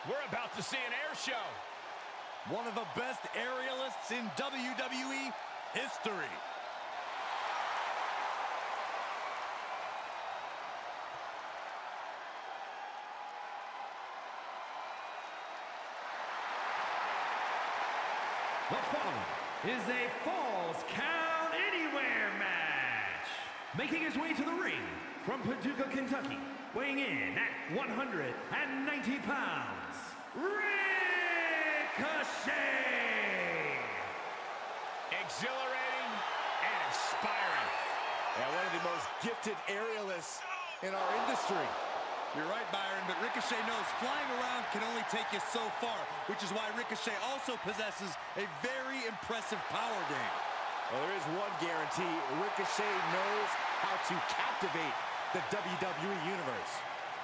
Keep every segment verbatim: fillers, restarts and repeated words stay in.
We're about to see an air show. One of the best aerialists in W W E history. The following is a Falls Count Anywhere match. Making his way to the ring from Paducah, Kentucky, weighing in at one hundred ninety pounds, Ricochet! Exhilarating and inspiring. Yeah, one of the most gifted aerialists in our industry. You're right, Byron, but Ricochet knows flying around can only take you so far, which is why Ricochet also possesses a very impressive power game. Well, there is one guarantee. Ricochet knows how to captivate the W W E Universe.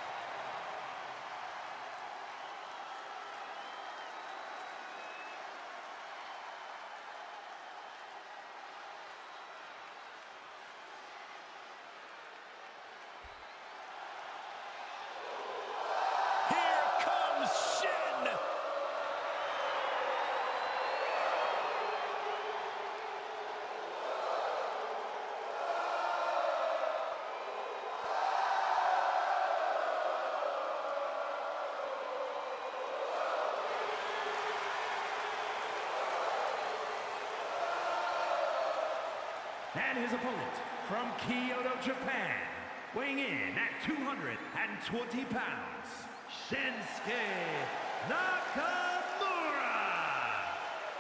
And his opponent from Kyoto, Japan, weighing in at two hundred twenty pounds, Shinsuke Nakamura!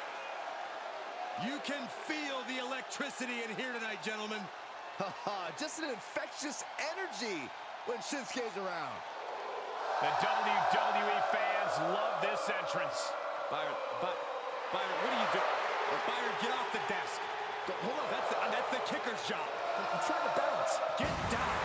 You can feel the electricity in here tonight, gentlemen. Just an infectious energy when Shinsuke's around. The W W E fans love this entrance. Byron, By Byron, what are you doing? Byron, get off the desk. Hold on, that's the, that's the kicker's job. I'm trying to balance. Get down.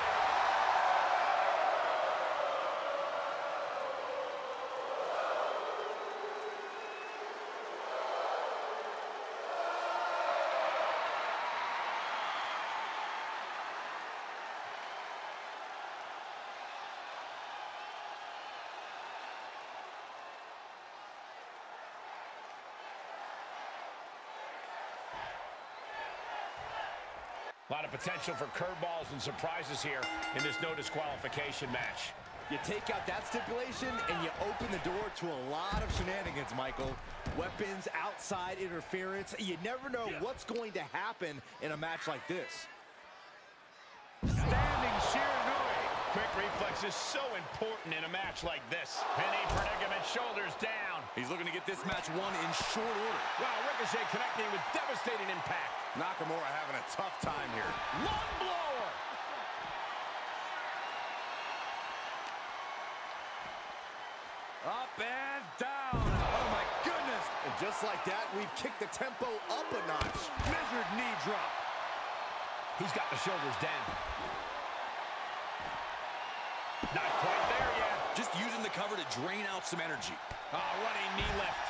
A lot of potential for curveballs and surprises here in this no disqualification match. You take out that stipulation and you open the door to a lot of shenanigans, Michael. Weapons, outside interference. You never know yeah. what's going to happen in a match like this. Standing Shiranui. Quick reflex is so important in a match like this. Penny predicament, shoulders down. He's looking to get this match won in short order. Wow, Ricochet connecting with devastating impact. Nakamura having a tough time here. Lung blower! Up and down. Oh, my goodness. And just like that, we've kicked the tempo up a notch. Measured knee drop. He's got the shoulders down. Not quite there yet. Just using the cover to drain out some energy. Oh, running knee lift.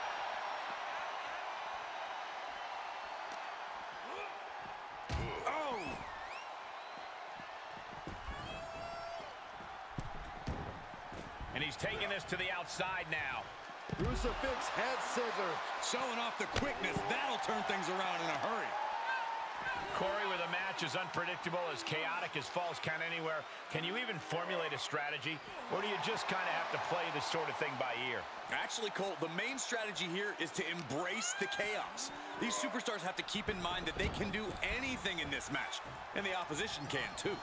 And he's taking this to the outside now. Crucifix head scissor. Showing off the quickness. That'll turn things around in a hurry. Corey, with a match as unpredictable, as chaotic as Falls Count Anywhere, can you even formulate a strategy? Or do you just kind of have to play this sort of thing by ear? Actually, Cole, the main strategy here is to embrace the chaos. These superstars have to keep in mind that they can do anything in this match. And the opposition can, too.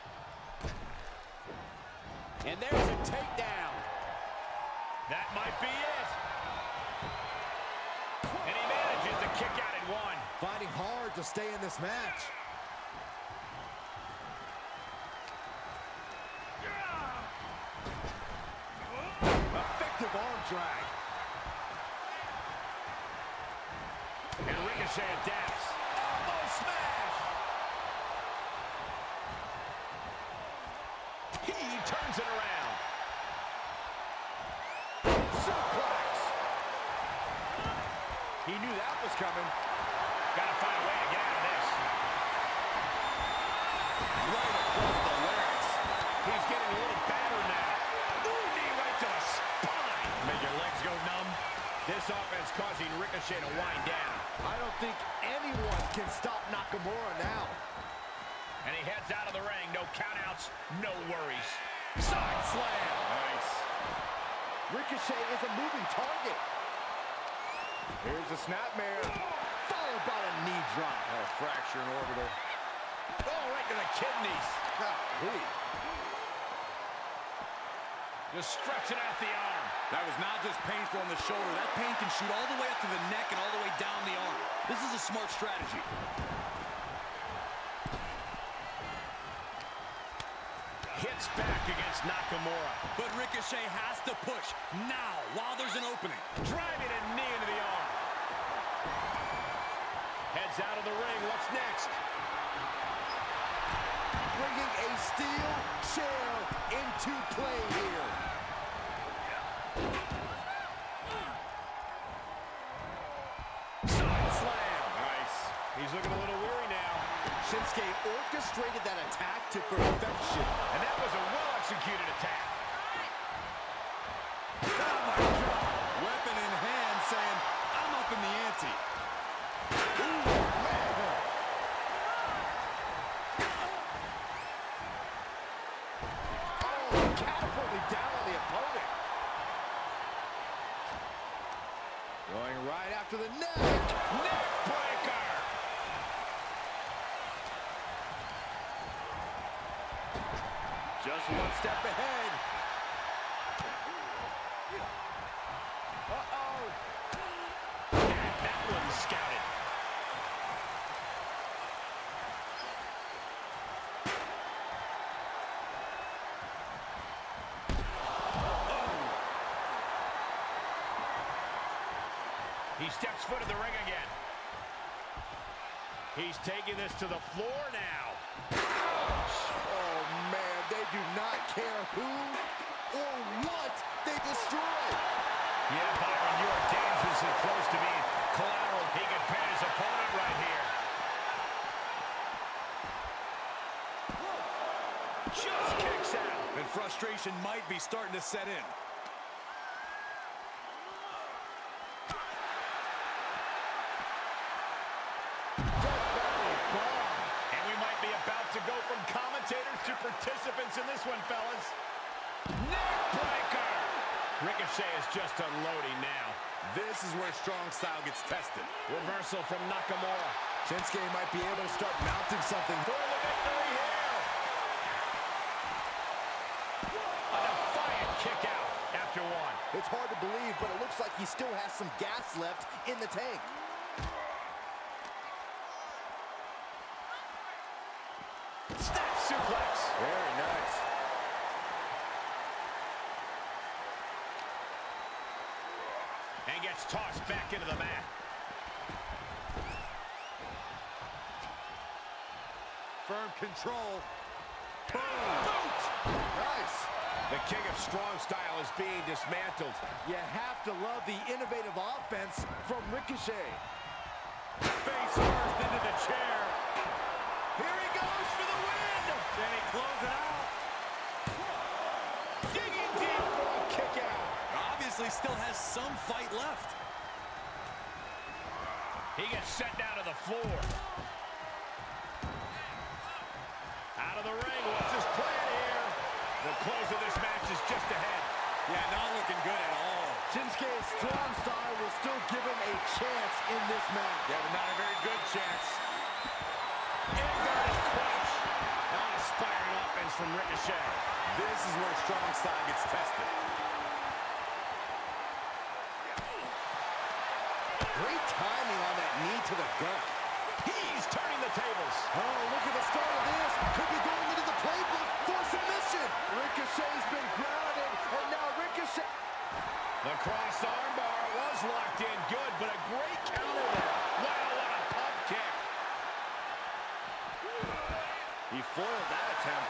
And there's a takedown. That might be it. And he manages to kick out at one. Fighting hard to stay in this match. Effective arm drag. And Ricochet adapts. Elbow smash. He turns it around. Suplex. He knew that was coming. Gotta find a way to get out of this. Right across the larynx. He's getting a little battered now. Ooh, knee right to the spine. anyone can stop Nakamura now. And he heads out of the ring. No countouts, no worries. Side slam. Nice. Ricochet is a moving target. Here's a snapmare. Followed by a knee drop. Oh, a fracture in orbital. Oh, right to the kidneys. Golly. Just stretching out the arm. That was not just painful on the shoulder. That pain can shoot all the way up to the neck and all the way down the arm. This is a smart strategy. Hits back against Nakamura. But Ricochet has to push now while there's an opening. Driving a knee into the arm. Heads out of the ring. What's next? Bringing a steel chair into play here. Side slam. Nice. He's looking a little weary now. Shinsuke orchestrated that attack to perfection. And that was a well-executed attack. Oh, my God. Weapon in hand saying, I'm up in the ante. Ooh, man. Oh, catapulted down on the opponent. Going right after the neck. Neck breaker. Just one step ahead. Uh-oh. That one scouted. He steps foot in the ring again. He's taking this to the floor now. Oh, man, they do not care who or what they destroy. Yeah, Byron, you are dangerously close to being collateral. He could pin his opponent right here. Just kicks out. And frustration might be starting to set in. And we might be about to go from commentators to participants in this one, fellas. Neck breaker. Ricochet is just unloading now. This is where strong style gets tested. Reversal from Nakamura. Shinsuke might be able to start mounting something. For the victory here. A defiant kick out after one. It's hard to believe, but it looks like he still has some gas left in the tank. Snap suplex. Very nice. And gets tossed back into the mat. Firm control. Boot. Nice. The king of strong style is being dismantled. You have to love the innovative offense from Ricochet. Face first into the chair. Here he goes for the win. Can he close it out? Digging deep for a kick out. Obviously still has some fight left. He gets sent down to the floor. Out of the ring. What's his plan here? The close of this match is just ahead. Yeah, not looking good at all. Shinsuke's strong style will still give him a chance in this match. Yeah, but not a very good chance. Inverted clutch. Uninspiring offense from Ricochet. This is where strong style gets tested. Great timing on that knee to the gut. He's turning the tables. Oh, look at the start of this. Could be going into the playbook for submission. Ricochet's been grounded, and now Ricochet. The cross armbar was locked in good, but a great counter there. Wow, what a pump kick. He foiled that attempt.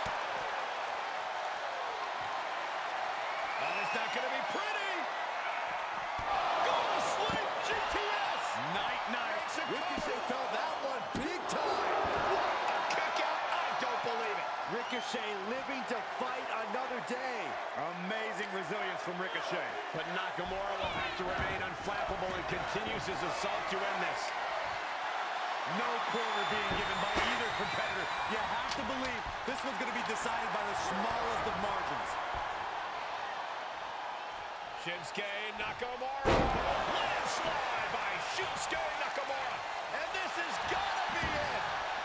Oh, it's not going to be pretty. Go to sleep, G T S. Night, night. Ricochet felt that one big time. A kick out. I don't believe it. Ricochet living to fight another day. Amazing resilience from Ricochet. But Nakamura will have to remain unflappable and continues his assault to end this. No quarter being given by either competitor. You have to believe this one's going to be decided by the smallest of margins. Shinsuke Nakamura. Landslide by Shinsuke Nakamura. And this is gotta be it.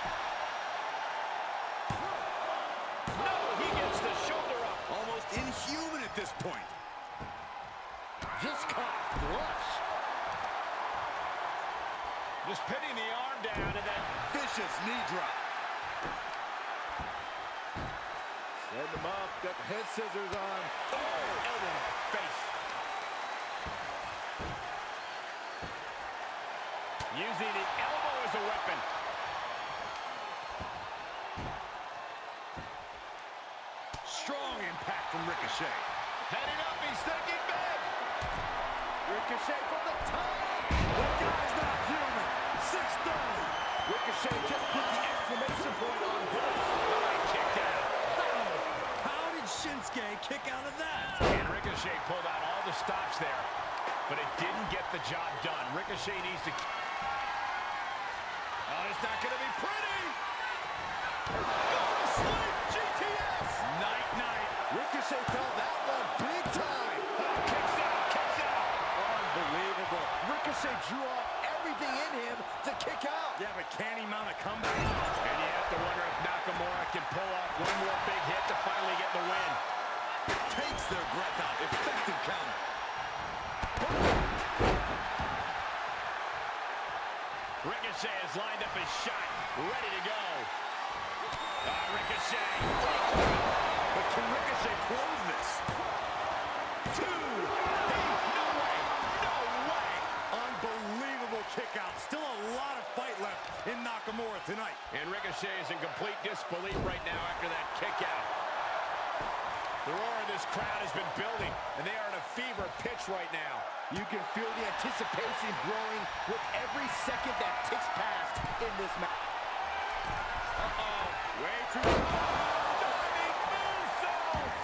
No, he gets the shoulder up. Almost inhuman at this point. Just caught flush. Just pinning the arm down and then Vicious knee drop. Setting him up, got the head scissors on. oh, elbow in the face. Using the elbow as a weapon. Strong impact from Ricochet. Heading up, he's thinking big. Ricochet from the top. The guy's not human. six thirty. Ricochet just put the exclamation point on this. Kicked out. How did Shinsuke kick out of that? And Ricochet pulled out all the stops there, but it didn't get the job done. Ricochet needs to... Oh, it's not going to be pretty. Go to sleep, G T S. Night, night. Ricochet felt that one big time. Oh, kicks out, kicks out. Unbelievable. Ricochet drew up everything in him to kick out. Yeah, but can he mount a comeback? And you have to wonder if Nakamura can pull off one more big hit to finally get the win. Takes their breath out. Effective counter. Ricochet has lined up his shot, ready to go. Uh, Ricochet. But can Ricochet close this? Two. No way. No way. Unbelievable kick out. Still a lot of fight left in Nakamura tonight. And Ricochet is in complete disbelief right now after that kick out. The roar of this crowd has been building, and they are in a fever pitch right now. You can feel the anticipation growing with every second that ticks past in this match. Uh-oh. Way too long. Diving moonsault.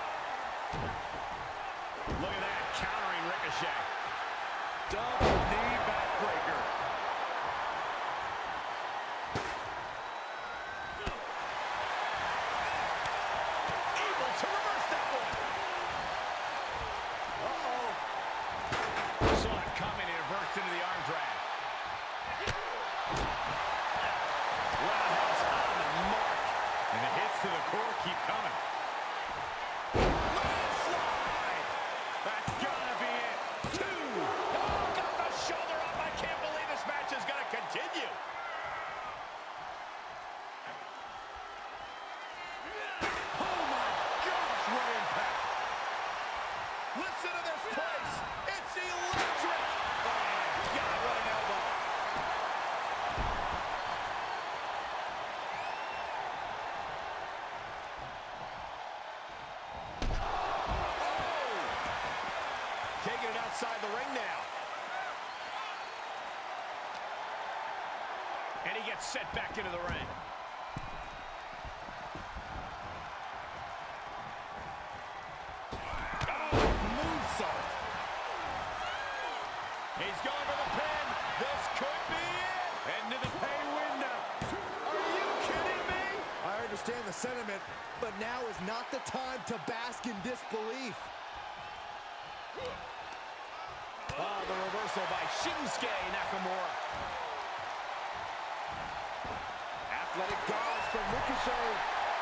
Look at that, countering Ricochet. Double knee backbreaker. Able to reverse that one. Uh-oh. Saw it coming and reversed into the arm drag. Roundhouse on the mark. And the hits to the core keep coming. Landslide. That's gotta be it. Two. Oh, got the shoulder up. I can't believe this match is gonna continue. Oh my gosh, what impact. Listen to this place. It's electric. Oh my God, what an elbow. Taking it outside the ring now. And he gets set back into the ring. Oh, moonsault. He's going for the pin. This could be it. Into the pay window. Are you kidding me? I understand the sentiment, but now is not the time to bask in disbelief. Oh, the reversal by Shinsuke Nakamura. Athletic dodge from Ricochet.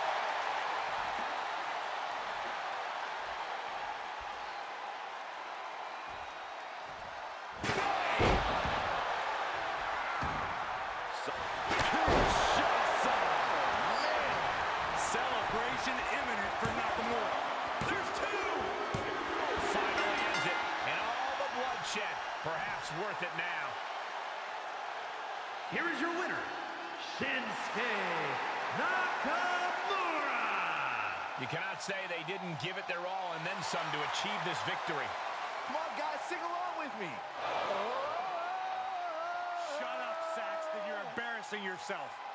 Celebration imminent for Nakamura. There's two. Finally ends it. And all the bloodshed. Perhaps worth it now. Here is your winner, Shinsuke Nakamura. You cannot say they didn't give it their all and then some to achieve this victory. Come on, guys, sing along with me. Shut up, Saxton. You're embarrassing yourself.